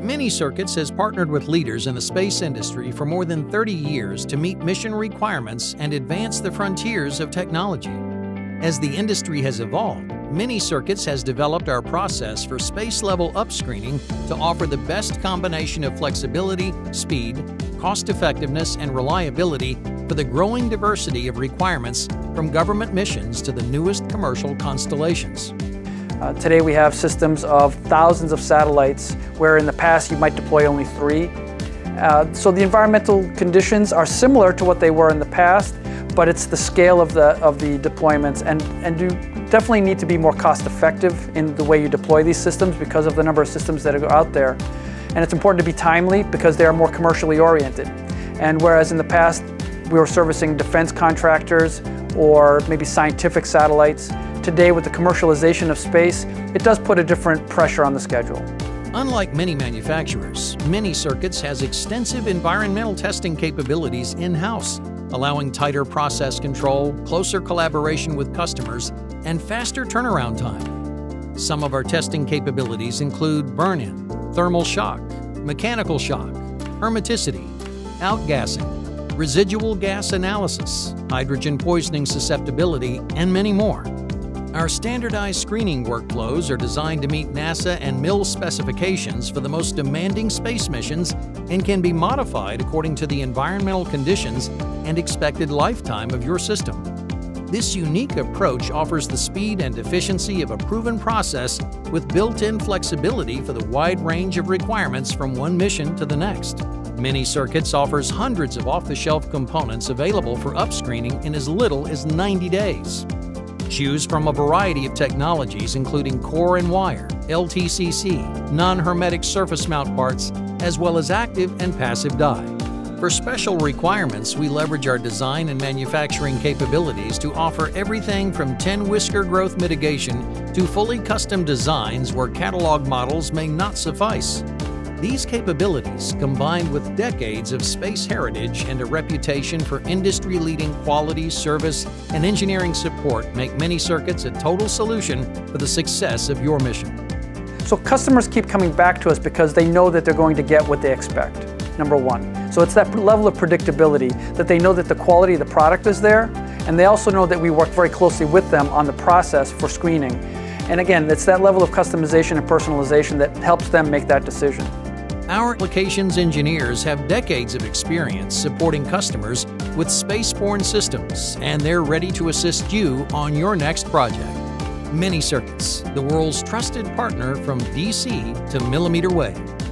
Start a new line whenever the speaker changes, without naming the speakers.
Mini-Circuits has partnered with leaders in the space industry for more than 30 years to meet mission requirements and advance the frontiers of technology. As the industry has evolved, Mini-Circuits has developed our process for space-level upscreening to offer the best combination of flexibility, speed, cost-effectiveness, and reliability for the growing diversity of requirements from government missions to the newest commercial constellations.
Today we have systems of thousands of satellites, where in the past you might deploy only 3. So the environmental conditions are similar to what they were in the past, but it's the scale of the deployments, and you definitely need to be more cost effective in the way you deploy these systems because of the number of systems that are out there. And it's important to be timely because they are more commercially oriented. And whereas in the past we were servicing defense contractors or maybe scientific satellites, today with the commercialization of space, it does put a different pressure on the schedule.
Unlike many manufacturers, Mini-Circuits has extensive environmental testing capabilities in-house, allowing tighter process control, closer collaboration with customers, and faster turnaround time. Some of our testing capabilities include burn-in, thermal shock, mechanical shock, hermeticity, outgassing, residual gas analysis, hydrogen poisoning susceptibility, and many more. Our standardized screening workflows are designed to meet NASA and MIL specifications for the most demanding space missions and can be modified according to the environmental conditions and expected lifetime of your system. This unique approach offers the speed and efficiency of a proven process with built-in flexibility for the wide range of requirements from one mission to the next. Mini-Circuits offers hundreds of off-the-shelf components available for upscreening in as little as 90 days. Choose from a variety of technologies including core and wire, LTCC, non-hermetic surface mount parts, as well as active and passive die. For special requirements, we leverage our design and manufacturing capabilities to offer everything from 10-whisker growth mitigation to fully custom designs where catalog models may not suffice. These capabilities, combined with decades of space heritage and a reputation for industry-leading quality, service, and engineering support, make Mini-Circuits a total solution for the success of your mission.
So customers keep coming back to us because they know that they're going to get what they expect, number one. So it's that level of predictability, that they know that the quality of the product is there, and they also know that we work very closely with them on the process for screening. And again, it's that level of customization and personalization that helps them make that decision.
Our applications engineers have decades of experience supporting customers with spaceborne systems, and they're ready to assist you on your next project. Mini-Circuits, the world's trusted partner from DC to millimeter wave.